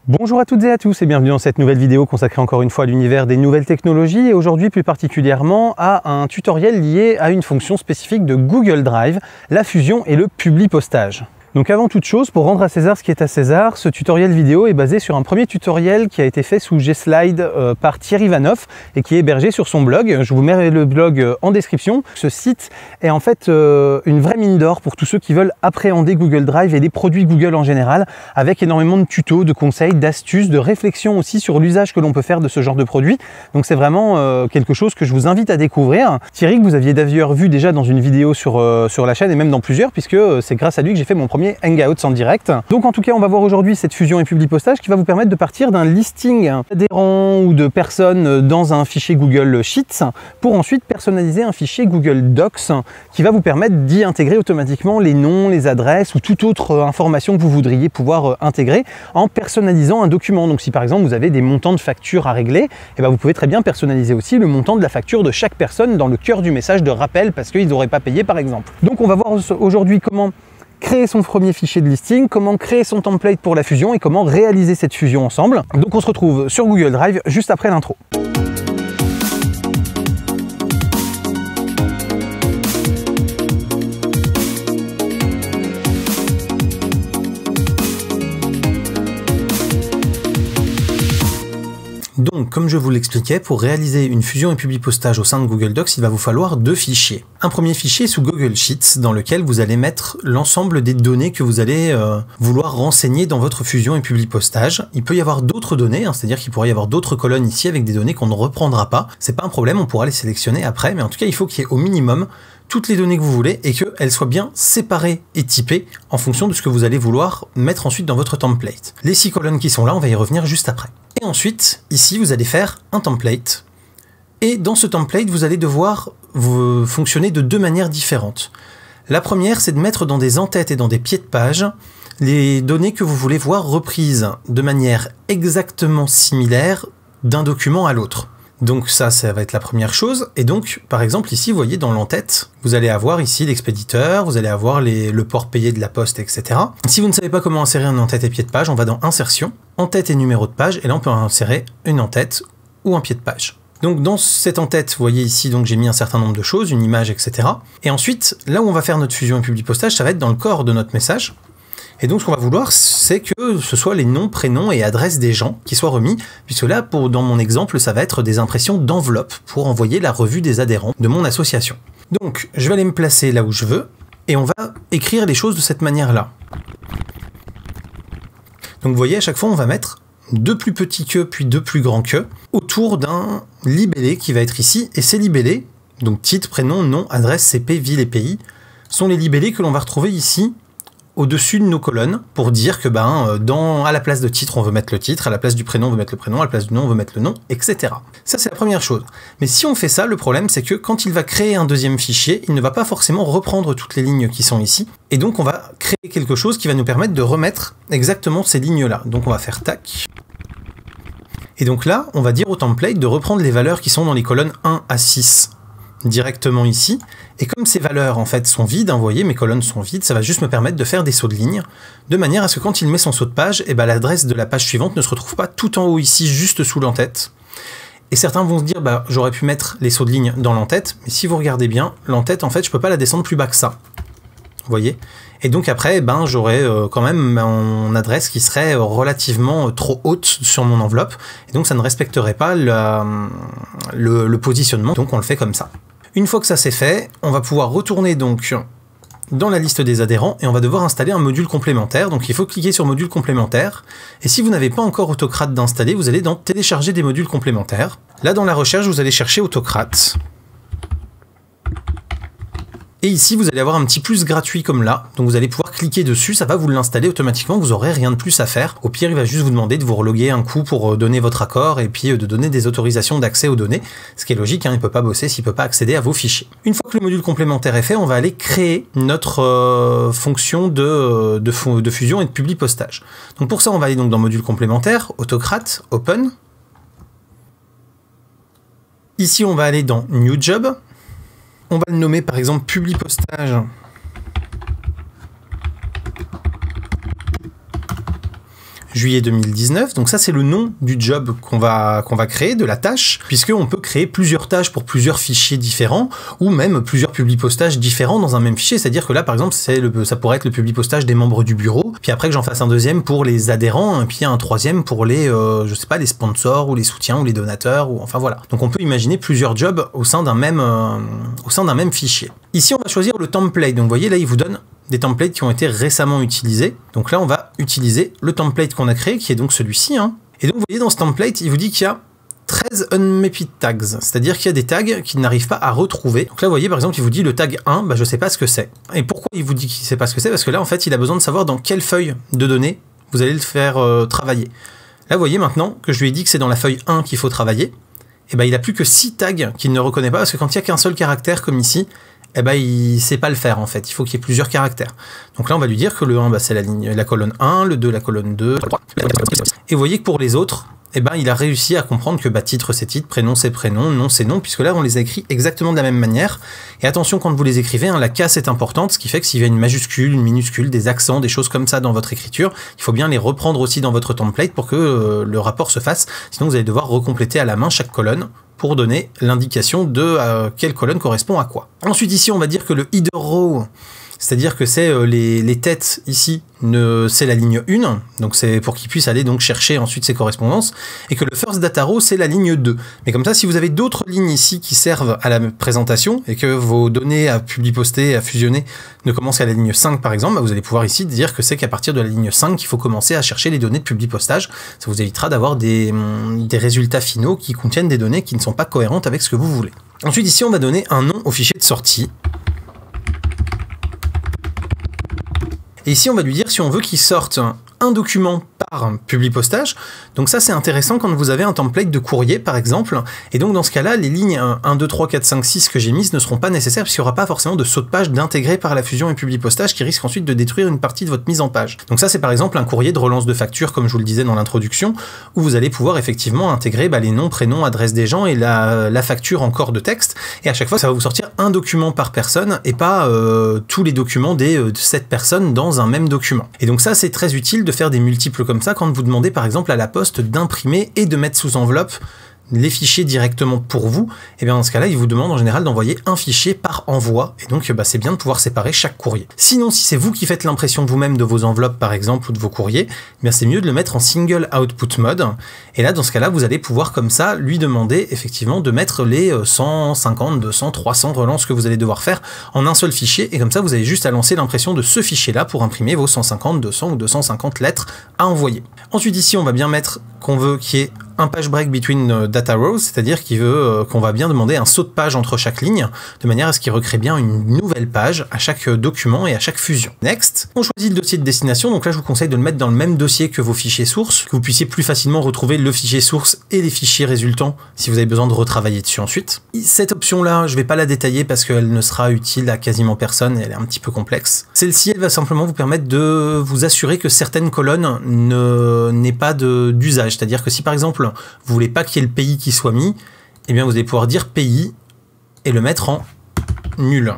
Bonjour à toutes et à tous et bienvenue dans cette nouvelle vidéo consacrée encore une fois à l'univers des nouvelles technologies et aujourd'hui plus particulièrement à un tutoriel lié à une fonction spécifique de Google Drive, la fusion et le publipostage. Donc avant toute chose, pour rendre à César ce qui est à César, ce tutoriel vidéo est basé sur un premier tutoriel qui a été fait sous Gslide par Thierry Vanoff et qui est hébergé sur son blog. Je vous mets le blog en description. Ce site est en fait une vraie mine d'or pour tous ceux qui veulent appréhender Google Drive et les produits Google en général, avec énormément de tutos, de conseils, d'astuces, de réflexions aussi sur l'usage que l'on peut faire de ce genre de produit. Donc c'est vraiment quelque chose que je vous invite à découvrir. Thierry, que vous aviez d'ailleurs vu déjà dans une vidéo sur la chaîne et même dans plusieurs, puisque c'est grâce à lui que j'ai fait mon premier Hangouts en direct. Donc en tout cas, on va voir aujourd'hui cette fusion et publipostage qui va vous permettre de partir d'un listing d'adhérents ou de personnes dans un fichier Google Sheets pour ensuite personnaliser un fichier Google Docs qui va vous permettre d'y intégrer automatiquement les noms, les adresses ou toute autre information que vous voudriez pouvoir intégrer en personnalisant un document. Donc si par exemple vous avez des montants de factures à régler, et bien vous pouvez très bien personnaliser aussi le montant de la facture de chaque personne dans le cœur du message de rappel parce qu'ils n'auraient pas payé par exemple. Donc on va voir aujourd'hui comment créer son premier fichier de listing, comment créer son template pour la fusion et comment réaliser cette fusion ensemble. Donc on se retrouve sur Google Drive juste après l'intro. Donc, comme je vous l'expliquais, pour réaliser une fusion et publipostage au sein de Google Docs, il va vous falloir deux fichiers. Un premier fichier sous Google Sheets, dans lequel vous allez mettre l'ensemble des données que vous allez vouloir renseigner dans votre fusion et publipostage. Il peut y avoir d'autres données, c'est-à-dire qu'il pourrait y avoir d'autres colonnes ici avec des données qu'on ne reprendra pas. C'est pas un problème, on pourra les sélectionner après, mais en tout cas, il faut qu'il y ait au minimum toutes les données que vous voulez et qu'elles soient bien séparées et typées en fonction de ce que vous allez vouloir mettre ensuite dans votre template. Les 6 colonnes qui sont là, on va y revenir juste après. Et ensuite, ici, vous allez faire un template. Et dans ce template, vous allez devoir fonctionner de deux manières différentes. La première, c'est de mettre dans des en-têtes et dans des pieds de page les données que vous voulez voir reprises de manière exactement similaire d'un document à l'autre. Donc ça va être la première chose. Et donc, par exemple, ici, vous voyez, dans l'en-tête, vous allez avoir ici l'expéditeur, vous allez avoir le port payé de la poste, etc. Si vous ne savez pas comment insérer un en-tête et pied de page, on va dans Insertion, en-tête et numéro de page, et là, on peut insérer une en-tête ou un pied de page. Donc dans cette en-tête, vous voyez ici, donc j'ai mis un certain nombre de choses, une image, etc. Et ensuite, là où on va faire notre fusion et publipostage, ça va être dans le corps de notre message. Et donc ce qu'on va vouloir, c'est que ce soit les noms, prénoms et adresses des gens qui soient remis, puisque là, dans mon exemple, ça va être des impressions d'enveloppe pour envoyer la revue des adhérents de mon association. Donc je vais aller me placer là où je veux, et on va écrire les choses de cette manière-là. Donc vous voyez, à chaque fois, on va mettre deux plus petits que, puis deux plus grands que, autour d'un libellé qui va être ici, et ces libellés, donc titre, prénom, nom, adresse, CP, ville et pays, sont les libellés que l'on va retrouver ici, au-dessus de nos colonnes, pour dire que à la place de titre, on veut mettre le titre, à la place du prénom, on veut mettre le prénom, à la place du nom, on veut mettre le nom, etc. Ça, c'est la première chose. Mais si on fait ça, le problème, c'est que quand il va créer un deuxième fichier, il ne va pas forcément reprendre toutes les lignes qui sont ici, et donc on va créer quelque chose qui va nous permettre de remettre exactement ces lignes-là. Donc on va faire tac. Et donc là, on va dire au template de reprendre les valeurs qui sont dans les colonnes 1 à 6 directement ici, et comme ces valeurs en fait sont vides, vous voyez mes colonnes sont vides, ça va juste me permettre de faire des sauts de ligne, de manière à ce que quand il met son saut de page, et l'adresse de la page suivante ne se retrouve pas tout en haut ici, juste sous l'en-tête. Et certains vont se dire, j'aurais pu mettre les sauts de ligne dans l'en-tête, mais si vous regardez bien, l'en-tête en fait je peux pas la descendre plus bas que ça, vous voyez. Et donc après, j'aurais quand même mon adresse qui serait relativement trop haute sur mon enveloppe, et donc ça ne respecterait pas le positionnement, donc on le fait comme ça. Une fois que ça c'est fait, on va pouvoir retourner donc dans la liste des adhérents, et on va devoir installer un module complémentaire, donc il faut cliquer sur module complémentaire, et si vous n'avez pas encore Autocrat d'installer, vous allez dans télécharger des modules complémentaires. Là dans la recherche, vous allez chercher Autocrat. Et ici, vous allez avoir un petit plus gratuit comme là, donc vous allez pouvoir cliquer dessus, ça va vous l'installer automatiquement, vous n'aurez rien de plus à faire. Au pire, il va juste vous demander de vous reloguer un coup pour donner votre accord et puis de donner des autorisations d'accès aux données, ce qui est logique, il ne peut pas bosser s'il ne peut pas accéder à vos fichiers. Une fois que le module complémentaire est fait, on va aller créer notre fonction de fusion et de publipostage. Donc pour ça, on va aller donc dans module complémentaire, Autocrat, Open. Ici, on va aller dans New Job. On va le nommer par exemple publipostage juillet 2019. Donc ça, c'est le nom du job qu'on va créer, de la tâche, puisqu'on peut créer plusieurs tâches pour plusieurs fichiers différents, ou même plusieurs publipostages différents dans un même fichier. C'est-à-dire que là, par exemple, ça pourrait être le publipostage des membres du bureau, puis après que j'en fasse un deuxième pour les adhérents, et puis un troisième pour les, je sais pas, les sponsors, ou les soutiens, ou les donateurs, ou enfin voilà. Donc on peut imaginer plusieurs jobs au sein d'un même fichier. Ici, on va choisir le template. Donc vous voyez, là, il vous donne des templates qui ont été récemment utilisés. Donc là, on va utiliser le template qu'on a créé, qui est donc celui-ci. Et donc, vous voyez, dans ce template, il vous dit qu'il y a 13 unmapped tags, c'est-à-dire qu'il y a des tags qu'il n'arrive pas à retrouver. Donc là, vous voyez, par exemple, il vous dit le tag 1, je ne sais pas ce que c'est. Et pourquoi il vous dit qu'il ne sait pas ce que c'est? Parce que là, en fait, il a besoin de savoir dans quelle feuille de données vous allez le faire travailler. Là, vous voyez maintenant que je lui ai dit que c'est dans la feuille 1 qu'il faut travailler. Et il n'a plus que 6 tags qu'il ne reconnaît pas, parce que quand il n'y a qu'un seul caractère, comme ici, il ne sait pas le faire en fait, il faut qu'il y ait plusieurs caractères. Donc là on va lui dire que le 1 c'est la colonne 1, le 2 la colonne 2, le 3, et vous voyez que pour les autres, il a réussi à comprendre que titre c'est titre, prénom c'est prénom, nom c'est nom, puisque là on les a écrits exactement de la même manière. Et attention quand vous les écrivez, la casse est importante, ce qui fait que s'il y a une majuscule, une minuscule, des accents, des choses comme ça dans votre écriture, il faut bien les reprendre aussi dans votre template pour que le rapport se fasse, sinon vous allez devoir recompléter à la main chaque colonne pour donner l'indication de quelle colonne correspond à quoi. Ensuite ici on va dire que le header row, c'est-à-dire que c'est les têtes ici, c'est la ligne 1, donc c'est pour qu'il puisse aller donc chercher ensuite ses correspondances, et que le first data row c'est la ligne 2. Mais comme ça, si vous avez d'autres lignes ici qui servent à la présentation, et que vos données à publier-poster, à fusionner ne commencent qu'à la ligne 5 par exemple, vous allez pouvoir ici dire que c'est qu'à partir de la ligne 5 qu'il faut commencer à chercher les données de publie-postage. Ça vous évitera d'avoir des résultats finaux qui contiennent des données qui ne sont pas cohérentes avec ce que vous voulez. Ensuite ici on va donner un nom au fichier de sortie. Et ici, on va lui dire si on veut qu'il sorte un document par publie-postage. Donc ça, c'est intéressant quand vous avez un template de courrier, par exemple. Et donc, dans ce cas-là, les lignes 1, 2, 3, 4, 5, 6 que j'ai mises ne seront pas nécessaires puisqu'il n'y aura pas forcément de saut de page d'intégrer par la fusion et publie-postage qui risque ensuite de détruire une partie de votre mise en page. Donc ça, c'est par exemple un courrier de relance de facture, comme je vous le disais dans l'introduction, où vous allez pouvoir effectivement intégrer les noms, prénoms, adresses des gens et la facture en corps de texte. Et à chaque fois, ça va vous sortir un document par personne et pas tous les documents des 7 personnes dans un même document. Et donc ça, c'est très utile de faire des multiples comme ça quand vous demandez par exemple à la poste d'imprimer et de mettre sous enveloppe les fichiers directement pour vous. Et bien dans ce cas-là, il vous demande en général d'envoyer un fichier par envoi, et donc c'est bien de pouvoir séparer chaque courrier. Sinon, si c'est vous qui faites l'impression vous-même de vos enveloppes par exemple ou de vos courriers, c'est mieux de le mettre en single output mode. Et là, dans ce cas-là, vous allez pouvoir comme ça lui demander effectivement de mettre les 150, 200, 300 relances que vous allez devoir faire en un seul fichier, et comme ça, vous avez juste à lancer l'impression de ce fichier-là pour imprimer vos 150, 200 ou 250 lettres à envoyer. Ensuite, ici, on va bien mettre qu'on veut qu'il y ait un page break between data rows, c'est-à-dire qu'on va bien demander un saut de page entre chaque ligne, de manière à ce qu'il recrée bien une nouvelle page à chaque document et à chaque fusion. Next, on choisit le dossier de destination, donc là je vous conseille de le mettre dans le même dossier que vos fichiers sources, que vous puissiez plus facilement retrouver le fichier source et les fichiers résultants si vous avez besoin de retravailler dessus ensuite. Cette option-là, je ne vais pas la détailler parce qu'elle ne sera utile à quasiment personne et elle est un petit peu complexe. Celle-ci, elle va simplement vous permettre de vous assurer que certaines colonnes n'aient pas d'usage, c'est-à-dire que si par exemple vous voulez pas qu'il y ait le pays qui soit mis, eh bien vous allez pouvoir dire pays et le mettre en nul.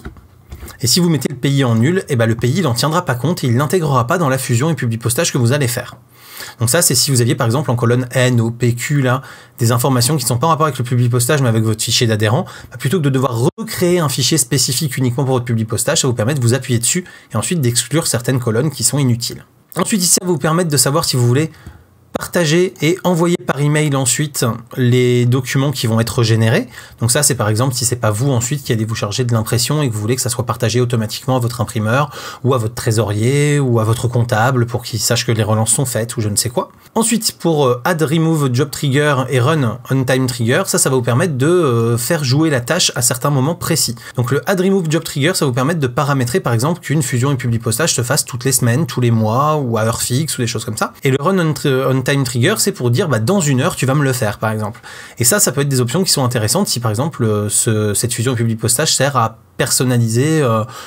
Et si vous mettez le pays en nul, le pays il n'en tiendra pas compte et il n'intégrera pas dans la fusion et publie-postage que vous allez faire. Donc ça, c'est si vous aviez par exemple en colonne N, O, P, Q, là, des informations qui ne sont pas en rapport avec le publie-postage mais avec votre fichier d'adhérent, plutôt que de devoir recréer un fichier spécifique uniquement pour votre publie-postage, ça vous permet de vous appuyer dessus et ensuite d'exclure certaines colonnes qui sont inutiles. Ensuite ici, ça va vous permettre de savoir si vous voulez partager et envoyer par email ensuite les documents qui vont être générés. Donc ça, c'est par exemple si c'est pas vous ensuite qui allez vous charger de l'impression et que vous voulez que ça soit partagé automatiquement à votre imprimeur ou à votre trésorier ou à votre comptable pour qu'il sache que les relances sont faites ou je ne sais quoi. Ensuite, pour add remove job trigger et run on time trigger, ça va vous permettre de faire jouer la tâche à certains moments précis. Donc le add remove job trigger, ça va vous permettre de paramétrer par exemple qu'une fusion et publie-postage se fasse toutes les semaines, tous les mois ou à heure fixe ou des choses comme ça. Et le run on time trigger, c'est pour dire dans une heure tu vas me le faire par exemple. Et ça peut être des options qui sont intéressantes si par exemple cette fusion et publie-postage sert à personnaliser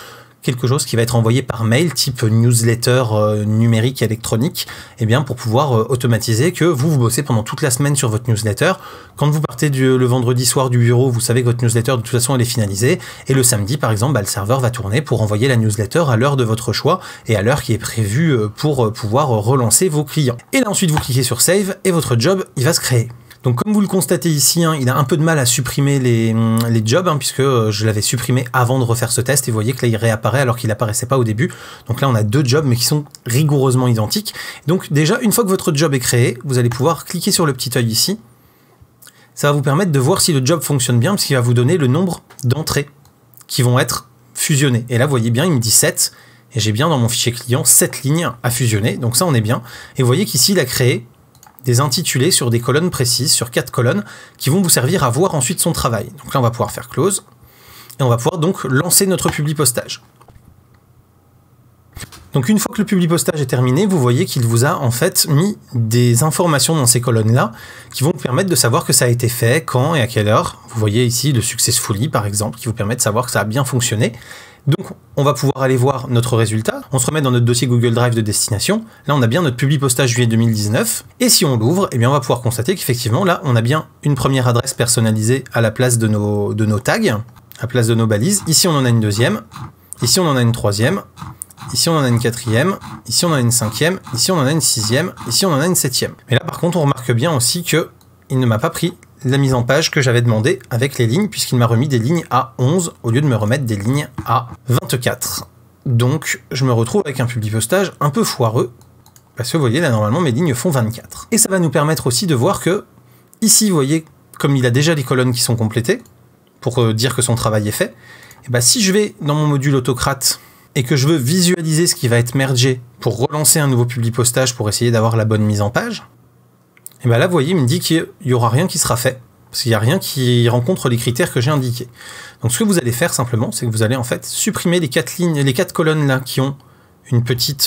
quelque chose qui va être envoyé par mail, type newsletter numérique électronique, eh bien pour pouvoir automatiser que vous bossez pendant toute la semaine sur votre newsletter. Quand vous partez le vendredi soir du bureau, vous savez que votre newsletter de toute façon elle est finalisée, et le samedi par exemple, le serveur va tourner pour envoyer la newsletter à l'heure de votre choix et à l'heure qui est prévue pour pouvoir relancer vos clients. Et là ensuite vous cliquez sur Save et votre job il va se créer. Donc comme vous le constatez ici, il a un peu de mal à supprimer les jobs, puisque je l'avais supprimé avant de refaire ce test, et vous voyez que là il réapparaît alors qu'il n'apparaissait pas au début. Donc là on a 2 jobs mais qui sont rigoureusement identiques. Donc déjà une fois que votre job est créé, vous allez pouvoir cliquer sur le petit œil ici. Ça va vous permettre de voir si le job fonctionne bien, parce qu'il va vous donner le nombre d'entrées qui vont être fusionnées. Et là vous voyez bien, il me dit 7, et j'ai bien dans mon fichier client 7 lignes à fusionner, donc ça on est bien. Et vous voyez qu'ici il a créé des intitulés sur des colonnes précises, sur 4 colonnes, qui vont vous servir à voir ensuite son travail. Donc là, on va pouvoir faire close, et on va pouvoir donc lancer notre publi postage. Donc une fois que le publi postage est terminé, vous voyez qu'il vous a en fait mis des informations dans ces colonnes-là, qui vont vous permettre de savoir que ça a été fait, quand et à quelle heure. Vous voyez ici le successfully par exemple, qui vous permet de savoir que ça a bien fonctionné. Donc, on va pouvoir aller voir notre résultat. On se remet dans notre dossier Google Drive de destination. Là, on a bien notre publi postage juillet 2019. Et si on l'ouvre, eh bien, on va pouvoir constater qu'effectivement, là, on a bien une première adresse personnalisée à la place de nos tags, à la place de nos balises. Ici, on en a une deuxième. Ici, on en a une troisième. Ici, on en a une quatrième. Ici, on en a une cinquième. Ici, on en a une sixième. Ici, on en a une septième. Mais là, par contre, on remarque bien aussi que il ne m'a pas pris la mise en page que j'avais demandé avec les lignes, puisqu'il m'a remis des lignes à 11 au lieu de me remettre des lignes à 24. Donc je me retrouve avec un publi postage un peu foireux, parce que vous voyez là normalement mes lignes font 24. Et ça va nous permettre aussi de voir que ici vous voyez comme il a déjà les colonnes qui sont complétées, pour dire que son travail est fait, et bah si je vais dans mon module autocrate et que je veux visualiser ce qui va être mergé pour relancer un nouveau publi postage pour essayer d'avoir la bonne mise en page, et bien là, vous voyez, il me dit qu'il n'y aura rien qui sera fait, parce qu'il n'y a rien qui rencontre les critères que j'ai indiqués. Donc ce que vous allez faire simplement, c'est que vous allez en fait supprimer les 4 lignes, les 4 colonnes là qui ont une petite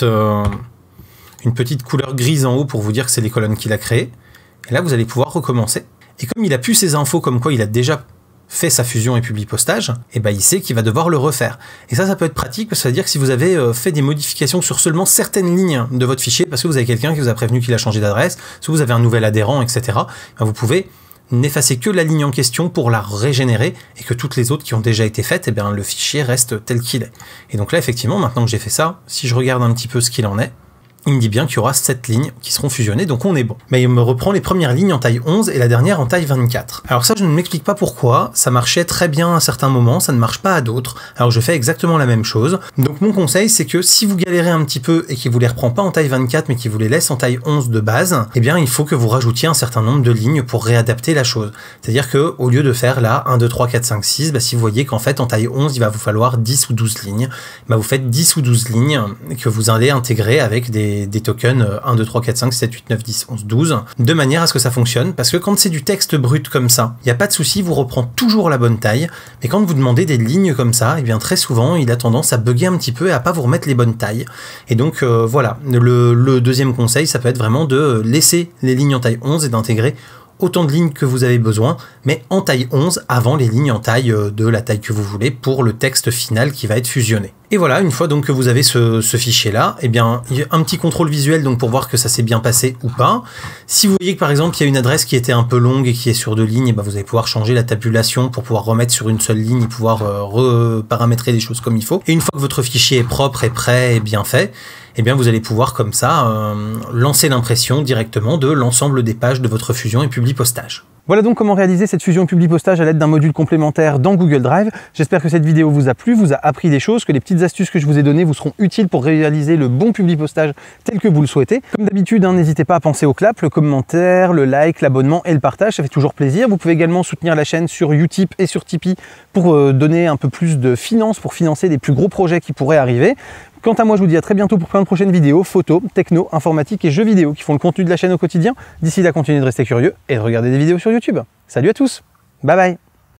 couleur grise en haut pour vous dire que c'est les colonnes qu'il a créées. Et là, vous allez pouvoir recommencer. Et comme il a plus ces infos comme quoi il a déjà fait sa fusion et publi postage, et ben il sait qu'il va devoir le refaire. Et ça peut être pratique, parce que ça veut dire que si vous avez fait des modifications sur seulement certaines lignes de votre fichier, parce que vous avez quelqu'un qui vous a prévenu qu'il a changé d'adresse, si vous avez un nouvel adhérent, etc., ben vous pouvez n'effacer que la ligne en question pour la régénérer, et que toutes les autres qui ont déjà été faites, et bien le fichier reste tel qu'il est. Et donc là, effectivement, maintenant que j'ai fait ça, si je regarde un petit peu ce qu'il en est, il me dit bien qu'il y aura 7 lignes qui seront fusionnées, donc on est bon. Mais il me reprend les premières lignes en taille 11 et la dernière en taille 24. Alors ça, je ne m'explique pas pourquoi, ça marchait très bien à certains moments, ça ne marche pas à d'autres, alors je fais exactement la même chose. Donc mon conseil, c'est que si vous galérez un petit peu et qu'il vous les reprend pas en taille 24, mais qu'il vous les laisse en taille 11 de base, eh bien il faut que vous rajoutiez un certain nombre de lignes pour réadapter la chose. C'est-à-dire que au lieu de faire là 1, 2, 3, 4, 5, 6, bah, si vous voyez qu'en fait en taille 11, il va vous falloir 10 ou 12 lignes, bah, vous faites 10 ou 12 lignes que vous allez intégrer avec des tokens 1, 2, 3, 4, 5, 7, 8, 9, 10, 11, 12, de manière à ce que ça fonctionne, parce que quand c'est du texte brut comme ça, il n'y a pas de souci, vous reprend toujours la bonne taille, mais quand vous demandez des lignes comme ça, et bien très souvent, il a tendance à bugger un petit peu et à pas vous remettre les bonnes tailles. Et donc voilà, le deuxième conseil, ça peut être vraiment de laisser les lignes en taille 11 et d'intégrer autant de lignes que vous avez besoin, mais en taille 11 avant les lignes en taille de la taille que vous voulez pour le texte final qui va être fusionné. Et voilà, une fois donc que vous avez ce fichier-là, eh bien, il y a un petit contrôle visuel donc pour voir que ça s'est bien passé ou pas. Si vous voyez que par exemple il y a une adresse qui était un peu longue et qui est sur 2 lignes, eh ben, vous allez pouvoir changer la tabulation pour pouvoir remettre sur une seule ligne et pouvoir reparamétrer les choses comme il faut. Et une fois que votre fichier est propre et prêt et bien fait, eh bien vous allez pouvoir comme ça lancer l'impression directement de l'ensemble des pages de votre fusion et publi postage. Voilà donc comment réaliser cette fusion publi postage à l'aide d'un module complémentaire dans Google Drive. J'espère que cette vidéo vous a plu, vous a appris des choses, que les petites astuces que je vous ai données vous seront utiles pour réaliser le bon publi postage tel que vous le souhaitez. Comme d'habitude, n'hésitez pas à penser au clap, le commentaire, le like, l'abonnement et le partage, ça fait toujours plaisir. Vous pouvez également soutenir la chaîne sur Utip et sur Tipeee pour donner un peu plus de finances, pour financer des plus gros projets qui pourraient arriver. Quant à moi, je vous dis à très bientôt pour plein de prochaines vidéos, photos, techno, informatique et jeux vidéo qui font le contenu de la chaîne au quotidien. D'ici là, continuez de rester curieux et de regarder des vidéos sur YouTube. Salut à tous, bye bye.